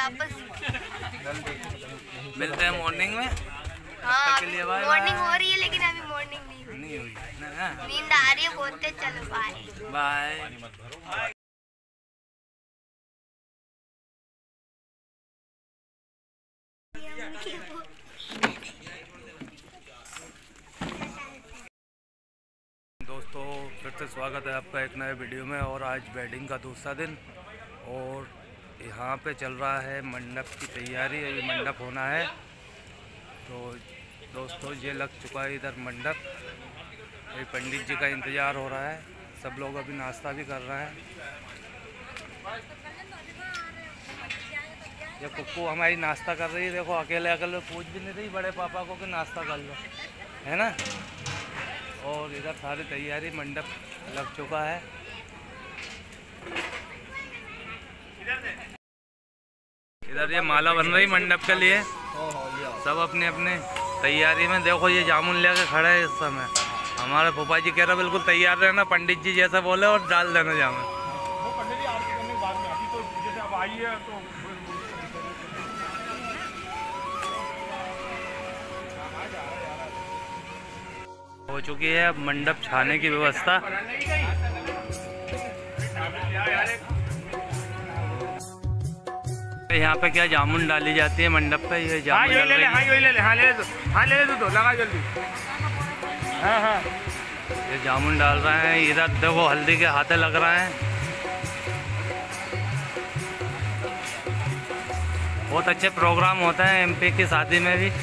वापस। मिलते हैं मॉर्निंग में। हाँ, के लिए बाय मॉर्निंग हो रही है लेकिन अभी मॉर्निंग नहीं हुई। नींद आ रही है, बोलते चलो बाय बाय। दोस्तों फिर से स्वागत है आपका एक नए वीडियो में। और आज वेडिंग का दूसरा दिन और यहाँ पे चल रहा है मंडप की तैयारी। अभी मंडप होना है तो दोस्तों ये लग चुका है इधर मंडप। अभी पंडित जी का इंतज़ार हो रहा है। सब लोग अभी नाश्ता भी कर रहे हैं। ये कुक्कू हमारी नाश्ता कर रही है। देखो अकेले अकेले पूछ भी नहीं रही बड़े पापा को कि नाश्ता कर लो, है ना। और इधर सारी तैयारी, मंडप लग चुका है। इधर ये माला बन रही मंडप के लिए। सब अपने अपने तैयारी में। देखो ये जामुन लेके खड़े है इस समय। हमारे फूफा जी कह रहे बिल्कुल तैयार रहना, पंडित जी जैसा बोले और डाल देना जामुन। वो पंडित जी आरती करने के बाद में, अभी तो जैसे अब आई है तो हो चुकी है अब मंडप छाने की व्यवस्था। यहाँ पे क्या जामुन डाली जाती है मंडप पे। ये जामुन ले ले दो लगा जल्दी। हाँ ये जामुन डाल रहे हैं। इधर देखो हल्दी के हाथे लग रहे हैं। बहुत अच्छे प्रोग्राम होते हैं एमपी की शादी में भी।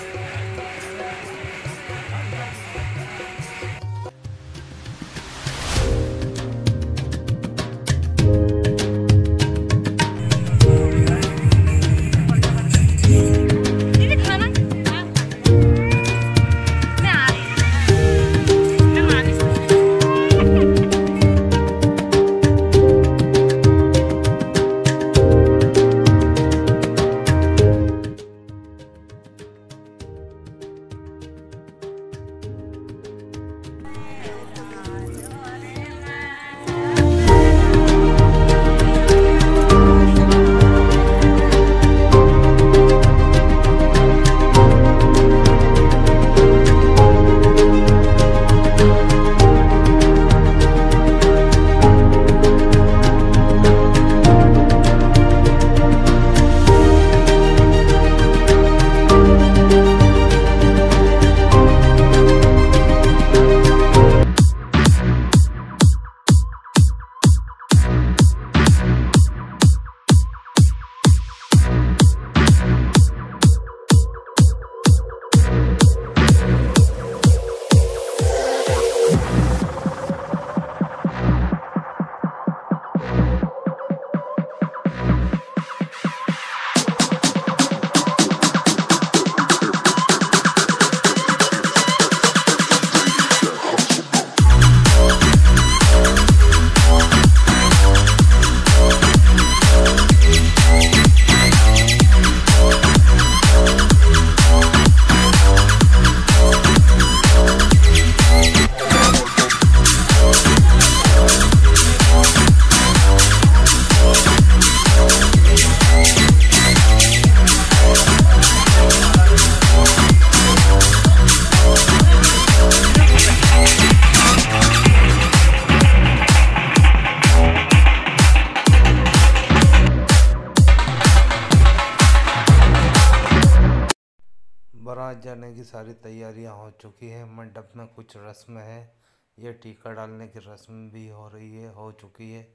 बारात जाने की सारी तैयारियां हो चुकी हैं। मंडप में कुछ रस्म है। ये टीका डालने की रस्म भी हो रही है, हो चुकी है।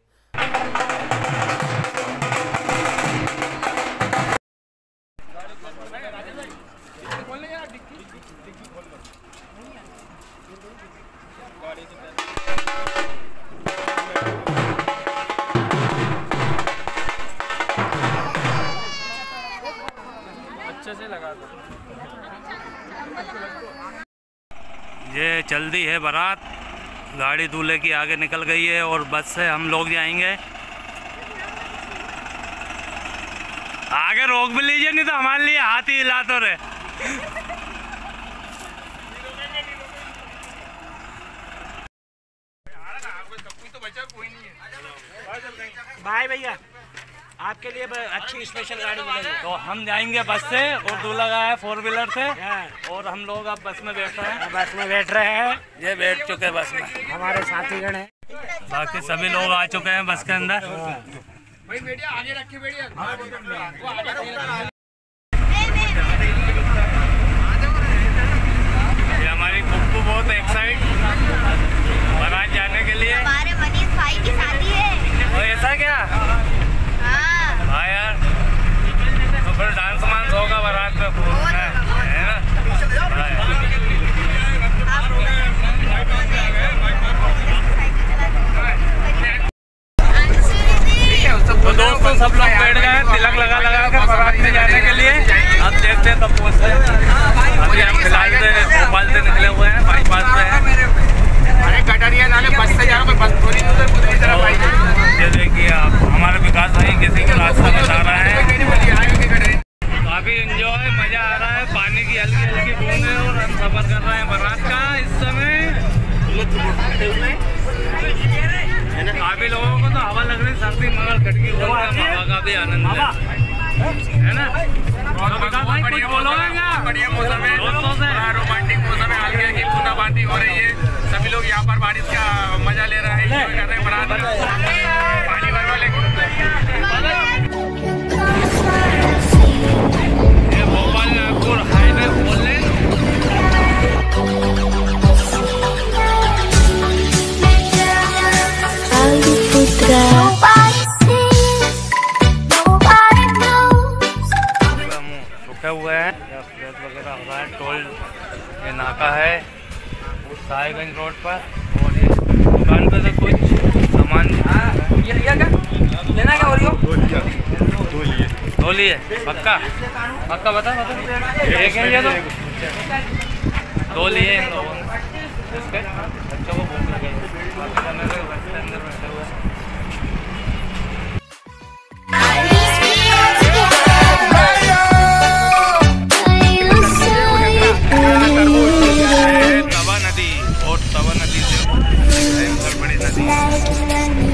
अच्छे से लगा दो। ये चल दी है बारात। गाड़ी दूल्हे की आगे निकल गई है और बस से हम लोग जाएंगे। आगे रोक भी लीजिए, नहीं तो हमारे लिए हाथ ही हिला तो रहे। बाय भैया, आपके लिए अच्छी स्पेशल गाड़ी मिलेगी। तो हम जाएंगे बस से और दूल्हा लगा है 4 व्हीलर से और हम लोग अब बस में बैठ रहे हैं। बस में बैठ रहे हैं, ये बैठ चुके हैं बस में, हमारे साथीगण हैं। बाकी सभी लोग आ चुके हैं बस के अंदर। भाई मीडिया आगे रखी मीडिया ये हमारी बुब्बू बहुत एक्साइट बारात जाने के लिए। हमारे मनीष भाई की शादी है। और ऐसा क्या? हाँ हाँ यार, तो फिर डांस वांस होगा बारात में खूब, है ना? तो दोस्तों सब लोग बैठ गए तिलक लगा कर बारात में जाने के लिए। अब देखते हैं कब पहुँचते हैं। अभी हम फिलहाल से भोपाल से निकले हुए हैं, बाईपास पे हैं। अरे कटरिया नाले बस से जा रहा हूँ, बस थोड़ी उधर भाई। ये देखिए आप, हमारे विकास भाई किसी को रास्ता बता रहा है। काफी एंजॉय, मजा आ रहा है, पानी की हल्की हल्की बूंदें और हम सफर कर रहे हैं बारात का इस समय। काफी लोगों को तो हवा लग रही, सर्दी मगर खटकी हवा का भी आनंद है ना? तो विकास भाई कुछ बोलोगे क्या? बढ़िया मौसम है, दोस्तों से रोमांटिक मौसम है, हल्की हल्की बूंदाबांदी हो रही है। सभी लोग यहाँ पर बारिश का मजा ले रहे हैं, एंजॉय कर रहे हैं बारात में। पानी भर वाले ये भोपाल नागपुर हाईवे खोल लें। रुके हुए हैं, फ्रेश वगैरह हो रहा है। टोल ये नाका है साहिबगंज रोड पर। और ये दुकान पे से कुछ सामान ये लिया क्या लेना क्या? दो लिए पक्का पक्का बता एक है ये दो लिए इन लोगों ने। इसके बच्चों को भूख लगे, बाकी करने से बस के अंदर बैठे हुए हैं। तवा नदी और तवा नदी से भयंकर बड़ी नदी।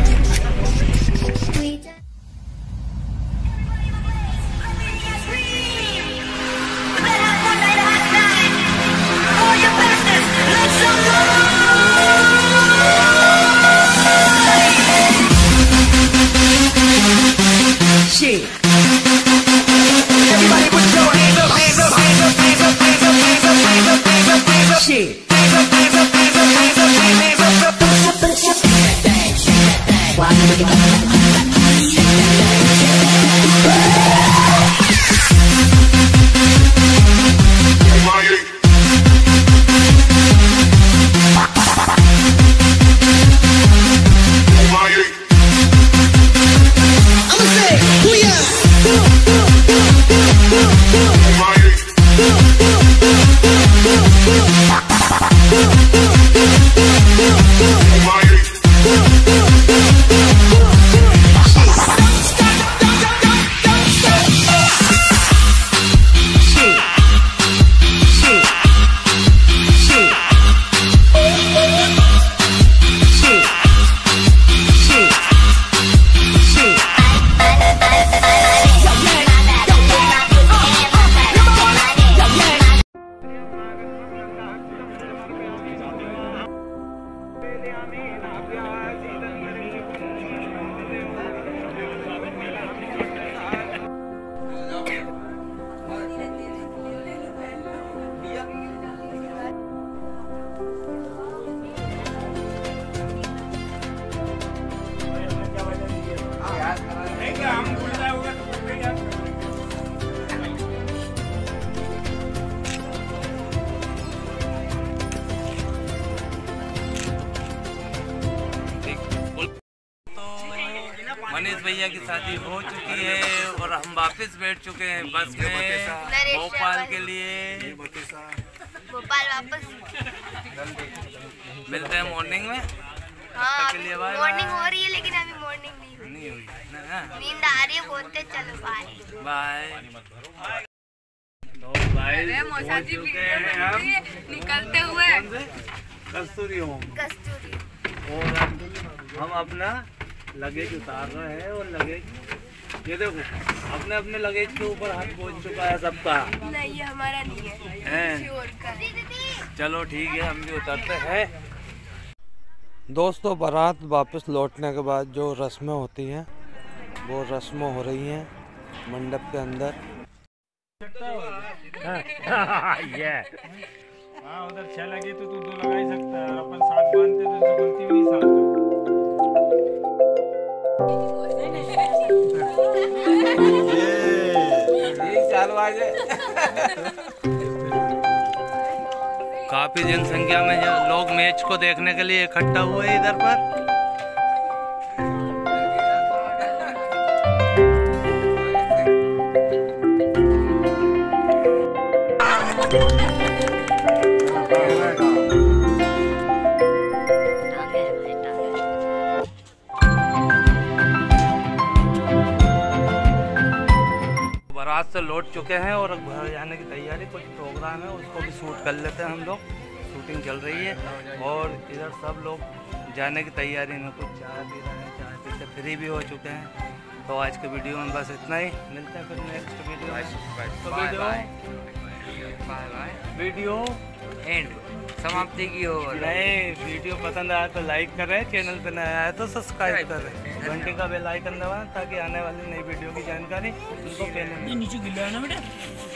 मनीष भैया की शादी हो चुकी है और हम वापस बैठ चुके हैं बस में भोपाल के लिए। भोपाल वापस मिलते हैं मॉर्निंग में। हाँ के लिए बाय मॉर्निंग हो रही है लेकिन अभी मॉर्निंग नहीं हुई ना? नींद आ रही है, बोलते चलो बाय बाय। तो बाय पहुंच चुके हैं हम निकलते हुए कस्तूरी होम और हम अपना लगेज उतार रहे हैं और लगेज ये देखो अपने अपने लगेज के ऊपर हाथ पहुंच चुका है सबका। नहीं ये हमारा नहीं है, हैं? किसी और का है। चलो ठीक है, हम भी उतरते हैं। दोस्तों बारात वापस लौटने के बाद जो रस्में होती हैं वो रस्में हो रही हैं मंडप के अंदर। ये हाँ उधर 6 लगी तो तू 2 लगा ही सकता है, और अपन 7 बांधते तो 2 गलती भी नहीं साथ। काफी जनसंख्या में जो लोग मैच को देखने के लिए इकट्ठा हुए इधर पर। बारात से लौट चुके हैं और घर जाने की तैयारी, कुछ प्रोग्राम है उसको भी शूट कर लेते हैं हम लोग। शूटिंग चल रही है और इधर सब लोग जाने की तैयारी में, कुछ चाय पी रहे हैं, चाय पी के फ्री भी हो चुके हैं। तो आज के वीडियो में बस इतना ही, मिलते हैं फिर नेक्स्ट वीडियो में। वीडियो एंड समाप्ति की ओर। नहीं, वीडियो पसंद आया तो लाइक करें, चैनल पे नया आया तो सब्सक्राइब करें, घंटे का बेल आइकन दबाएं ताकि आने वाली नई वीडियो की जानकारी उनको पहले मिले। नीचे गिला है ना बेटा।